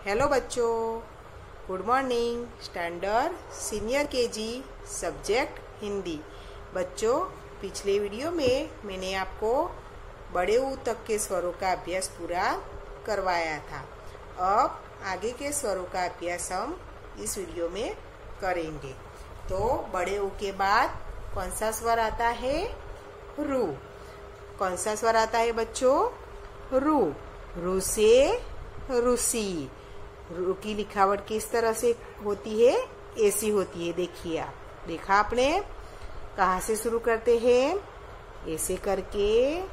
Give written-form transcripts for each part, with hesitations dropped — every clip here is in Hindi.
हेलो बच्चों, good morning. Standard senior KG subject Hindi. बच्चों, पिछले वीडियो में मैंने आपको बड़े ऊ तक के स्वरों का अभ्यास पूरा करवाया था। अब आगे के स्वरों का अभ्यास हम इस वीडियो में करेंगे। तो बड़े ऊ के बाद कौन सा स्वर आता है? रू। कौन सा स्वर आता है बच्चों? रू। रू से रूसी। रू की लिखावट किस तरह से होती है? ऐसी होती है। देखिए, आप देखा आपने? कहाँ से शुरू करते हैं? ऐसे करके,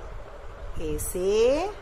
ऐसे,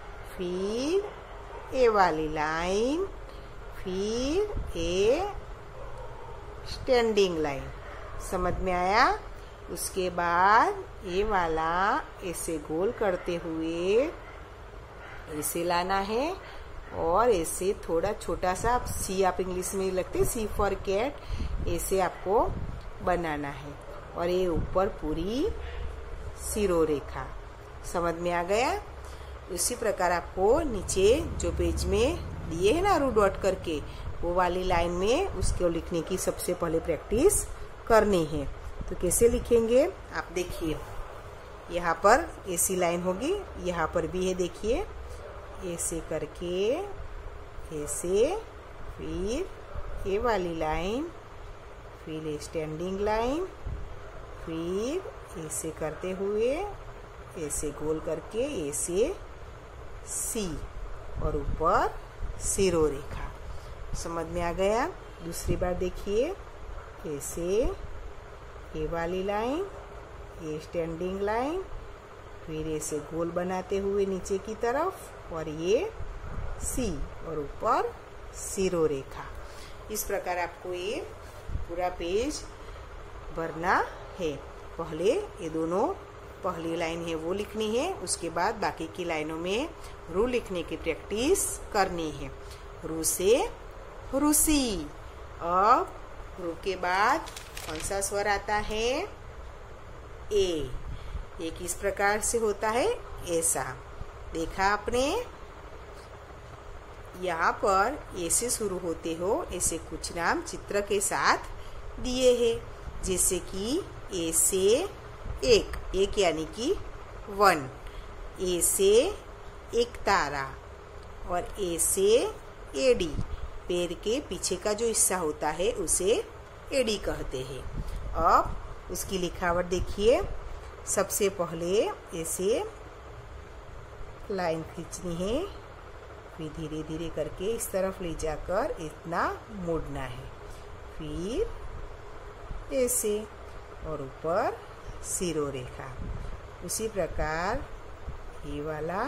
फिर ए वाली लाइन, फिर ए स्टैंडिंग लाइन। समझ में आया? उसके बाद ए वाला ऐसे गोल करते हुए ऐसे लाना है और ऐसे थोड़ा छोटा सा सी, आप इंग्लिश में लिखते सी फॉर कैट, ऐसे आपको बनाना है। और ये ऊपर पूरी सिरो रेखा। समझ में आ गया? उसी प्रकार आपको नीचे जो पेज में दिए है ना रू डॉट करके, वो वाली लाइन में उसको लिखने की सबसे पहले प्रैक्टिस करनी है। तो कैसे लिखेंगे आप देखिए। यहाँ पर ऐसी लाइन होगी, यहाँ पर भी है, देखिए ऐसे करके, ऐसे, फिर ए वाली लाइन, फिर स्टैंडिंग लाइन, फिर ऐसे करते हुए ऐसे गोल करके ऐसे सी और ऊपर सिरो रेखा। समझ में आ गया? दूसरी बार देखिए, ऐसे ए वाली लाइन, ए स्टैंडिंग लाइन, फिर ऐसे गोल बनाते हुए नीचे की तरफ और ये सी और ऊपर सिरो रेखा। इस प्रकार आपको ये पूरा पेज भरना है। पहले ये दोनों पहली लाइन है वो लिखनी है, उसके बाद बाकी की लाइनों में रू लिखने की प्रैक्टिस करनी है। रू से रूसी। अब रू के बाद कौन सा स्वर आता है? ए। ये किस प्रकार से होता है? ऐसा। देखा आपने? यहाँ पर ऐसे शुरू होते हो, ऐसे कुछ नाम चित्र के साथ दिए हैं, जैसे कि ए से एक, एक यानी कि 1, ए से एक तारा, और ए से एडी, पैर के पीछे का जो हिस्सा होता है उसे एडी कहते हैं। अब उसकी लिखावट देखिए। सबसे पहले ऐसे लाइन खींचनी है, फिर धीरे धीरे करके इस तरफ ले जाकर इतना मोड़ना है, फिर ऐसे और ऊपर सिरो रेखा। उसी प्रकार ये वाला,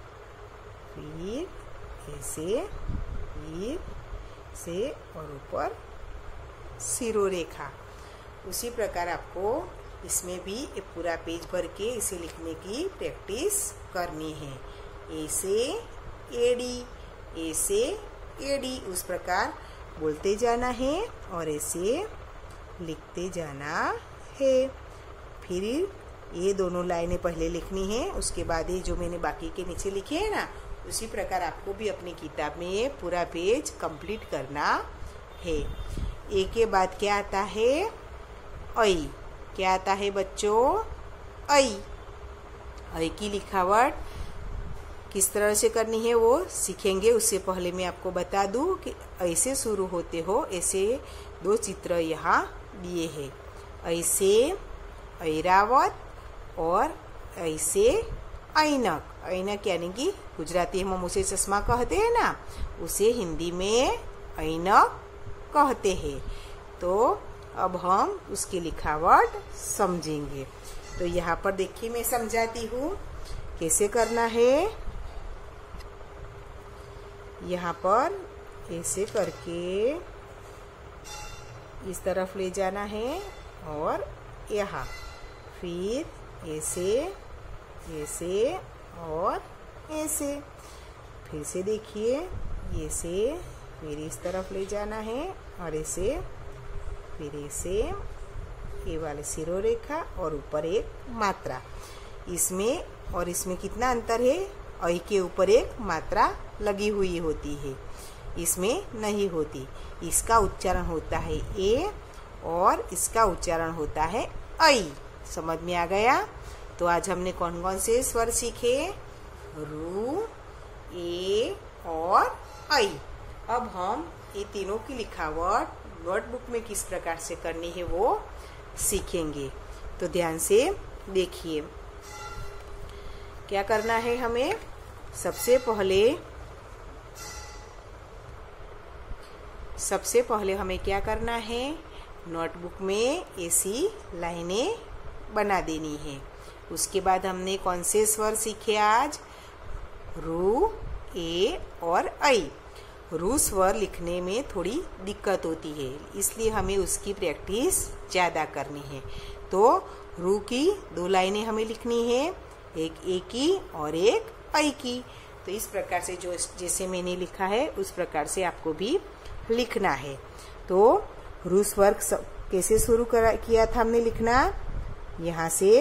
फिर ऐसे, फिर से और ऊपर सिरो रेखा। उसी प्रकार आपको इसमें भी एक पूरा पेज भर के इसे लिखने की प्रैक्टिस करनी है। ऐसे एडी, ऐसे एडी, उस प्रकार बोलते जाना है और ऐसे लिखते जाना है। फिर ये दोनों लाइनें पहले लिखनी है, उसके बाद ये जो मैंने बाकी के नीचे लिखे हैं ना, उसी प्रकार आपको भी अपनी किताब में ये पूरा पेज कंप्लीट करना है। ए के बाद क्या आता है? ऐ। क्या आता है बच्चों? ऐ। ऐ की लिखावट किस तरह से करनी है वो सीखेंगे। उससे पहले मैं आपको बता दूं कि ऐसे शुरू होते हो, ऐसे दो चित्र यहाँ दिए हैं। ऐसे ऐरावत और ऐसे ऐनक। ऐनक यानी कि गुजराती में उसे चश्मा कहते हैं ना, उसे हिंदी में ऐनक कहते हैं। तो अब हम उसकी लिखावट समझेंगे। तो यहाँ पर देखिए, मैं समझाती हूँ कैसे करना है। यहाँ पर ऐसे करके इस तरफ ले जाना है और यहाँ, फिर ऐसे, ऐसे और ऐसे। फिर से देखिए, ऐसे, फिर इस तरफ ले जाना है और ऐसे, फिर ऐसे, ये वाले सिरो रेखा और ऊपर एक मात्रा। इसमें और इसमें कितना अंतर है? ऐ के ऊपर एक मात्रा लगी हुई होती है। इसमें नहीं होती। इसका उच्चारण होता है ए और इसका उच्चारण होता है ऐ। समझ में आ गया? तो आज हमने कौन कौन से स्वर सीखे? रू, ए और ऐ। अब हम ये तीनों की लिखावट नोटबुक में किस प्रकार से करनी है वो सीखेंगे। तो ध्यान से देखिए, क्या करना है हमें। सबसे पहले हमें क्या करना है, नोटबुक में ऐसी लाइनें बना देनी है। उसके बाद हमने कौन से स्वर सीखे आज? रू, ए और ऐ। रू स्वर लिखने में थोड़ी दिक्कत होती है, इसलिए हमें उसकी प्रैक्टिस ज़्यादा करनी है। तो रू की 2 लाइनें हमें लिखनी है, एक ए की और एक ऐ की। तो इस प्रकार से जैसे मैंने लिखा है उस प्रकार से आपको भी लिखना है। तो रू स्वर कैसे शुरू किया था हमने लिखना? यहाँ से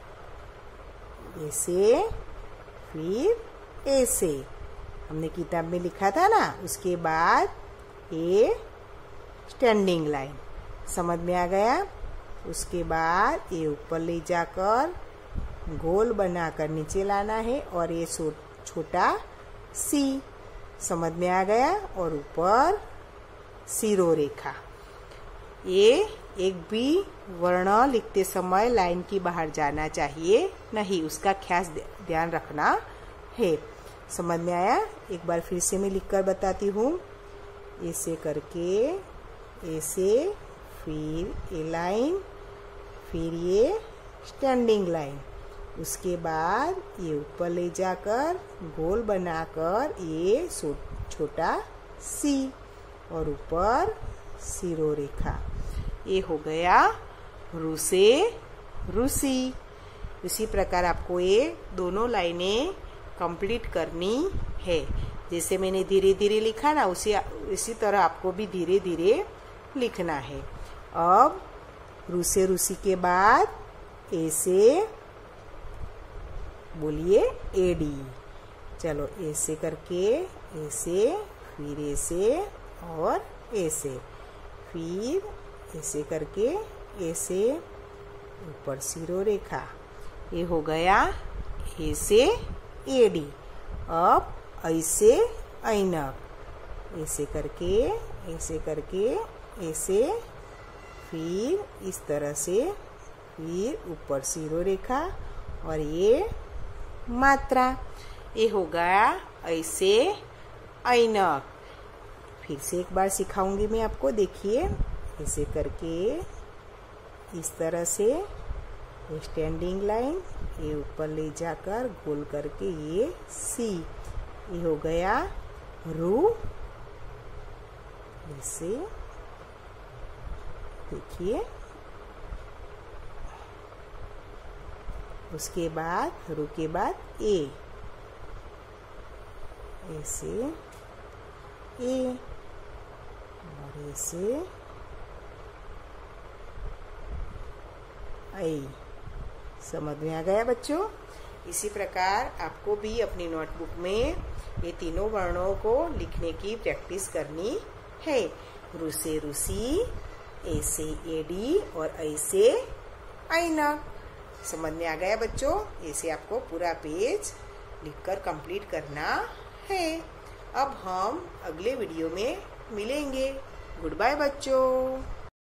ऐसे, फिर ऐसे हमने किताब में लिखा था ना। उसके बाद ए स्टैंडिंग लाइन। समझ में आ गया? उसके बाद ये ऊपर ले जाकर गोल बनाकर नीचे लाना है और ये छोटा सी। समझ में आ गया? और ऊपर सिरो रेखा। ये एक भी वर्ण लिखते समय लाइन की बाहर जाना चाहिए नहीं, उसका खास ध्यान रखना है। समझ में आया? एक बार फिर से मैं लिखकर बताती हूँ। ऐसे करके, ऐसे, फिर ए लाइन, फिर ये स्टैंडिंग लाइन। उसके बाद ये ऊपर ले जाकर गोल बनाकर ये छोटा सी और ऊपर सिरो रेखा। ये हो गया रू से रूसी। इसी प्रकार आपको ये दोनों लाइनें कंप्लीट करनी है। जैसे मैंने धीरे धीरे लिखा ना, इसी तरह आपको भी धीरे धीरे लिखना है। अब रू से रूसी के बाद ऐसे बोलिए एडी। चलो ऐसे करके, ऐसे, फिर ऐसे और ऐसे, फिर ऐसे करके ऐसे, ऊपर सिरो रेखा। ये हो गया ऐसे एडी। अब ऐसे ऐनक। ऐसे करके, ऐसे करके, ऐसे, फिर इस तरह से, फिर ऊपर सिरो रेखा और ये मात्रा। ये हो गया ऐसे ऐनक। फिर से एक बार सिखाऊंगी मैं आपको, देखिए। ऐसे करके, इस तरह से स्टैंडिंग लाइन, ये ऊपर ले जाकर गोल करके ये सी। ये हो गया रू। ऐसे देखिए। उसके बाद रू के बाद ए, ऐसे ए और ऐसे ऐ। समझ में आ गया बच्चों? इसी प्रकार आपको भी अपनी नोटबुक में ये तीनों वर्णों को लिखने की प्रैक्टिस करनी है। रू से रूसी, ऐसे एडी और ऐसे ऐनक। समझ में आ गया बच्चों? ऐसे आपको पूरा पेज लिखकर कंप्लीट करना है। अब हम अगले वीडियो में मिलेंगे। गुड बाय बच्चों।